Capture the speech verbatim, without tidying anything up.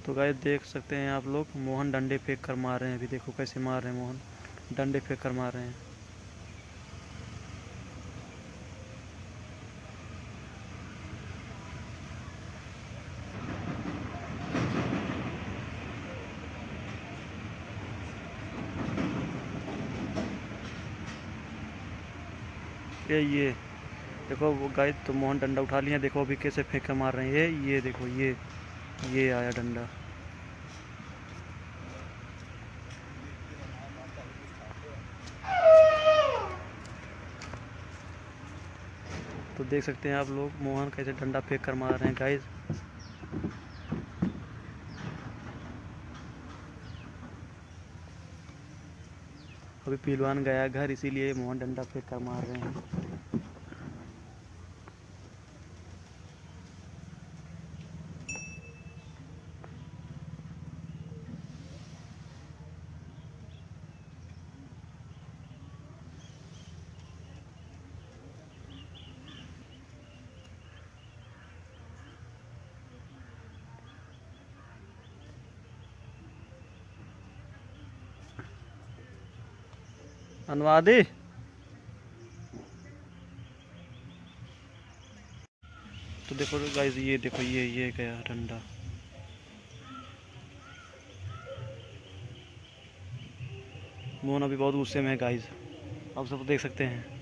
तो गाइस देख सकते हैं आप लोग, मोहन डंडे फेंक कर मार रहे हैं। अभी देखो कैसे मार रहे हैं, मोहन डंडे फेंक कर मार रहे हैं। ये ये देखो वो गाइस, तो मोहन डंडा उठा लिया। देखो अभी कैसे फेंक कर मार रहे हैं। ये ये देखो, ये ये आया डंडा। तो देख सकते हैं आप लोग, मोहन कैसे डंडा फेंक कर मार रहे हैं गाइस। अभी पहलवान गया घर, इसीलिए मोहन डंडा फेंक कर मार रहे हैं। अनुवादी, तो देखो गाइस, ये देखो, ये ये गया डंडा। मोहन अभी बहुत गुस्से में है गाइस, आप सब देख सकते हैं।